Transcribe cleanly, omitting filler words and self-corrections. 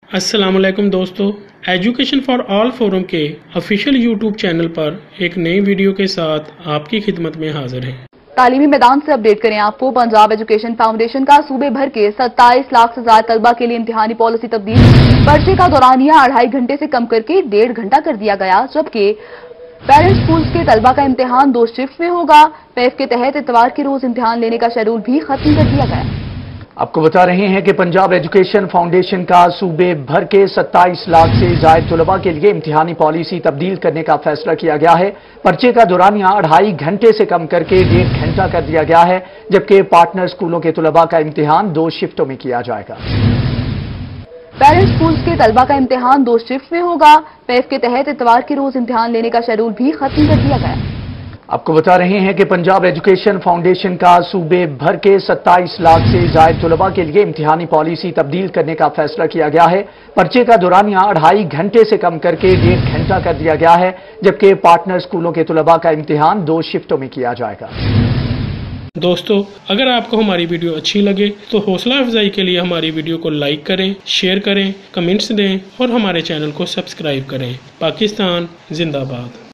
अस्सलाम वालेकुम दोस्तों, एजुकेशन फॉर ऑल फोरम के ऑफिशियल यूट्यूब चैनल पर एक नई वीडियो के साथ आपकी खिदमत में हाजिर हैं। तालीमी मैदान से अपडेट करें आपको। पंजाब एजुकेशन फाउंडेशन का सूबे भर के 27 लाख से ज्यादा तलबा के लिए इम्तिहानी पॉलिसी तब्दील। पर्चे का दौरानिया 2.5 घंटे से कम करके 1.5 घंटा कर दिया गया, जबकि पेरेंट स्कूल्स के तलबा का इम्तिहान 2 शिफ्ट में होगा। पैफ के तहत इतवार के रोज इम्तिहान लेने का शेड्यूल भी खत्म कर दिया गया। आपको बता रहे हैं कि पंजाब एजुकेशन फाउंडेशन का सूबे भर के 27 लाख से ज्यादा तलबा के लिए इम्तिहानी पॉलिसी तब्दील करने का फैसला किया गया है। पर्चे का दौरानिया 2.5 घंटे से कम करके 1.5 घंटा कर दिया गया है, जबकि पार्टनर स्कूलों के तलबा का इम्तिहान 2 शिफ्टों में किया जाएगा। पेरेंट स्कूल्स के तलबा का इम्तिहान 2 शिफ्ट में होगा। पैफ के तहत इतवार के रोज इम्तिहान लेने का शेड्यूल भी खत्म कर दिया गया। आपको बता रहे हैं कि पंजाब एजुकेशन फाउंडेशन का सूबे भर के 27 लाख से ज्यादा तलबा के लिए इम्तिहानी पॉलिसी तब्दील करने का फैसला किया गया है। पर्चे का दौरानिया 2.5 घंटे से कम करके 1.5 घंटा कर दिया गया है, जबकि पार्टनर स्कूलों के तलबा का इम्तिहान 2 शिफ्टों में किया जाएगा। दोस्तों, अगर आपको हमारी वीडियो अच्छी लगे तो हौसला अफजाई के लिए हमारी वीडियो को लाइक करें, शेयर करें, कमेंट्स दें और हमारे चैनल को सब्सक्राइब करें। पाकिस्तान जिंदाबाद।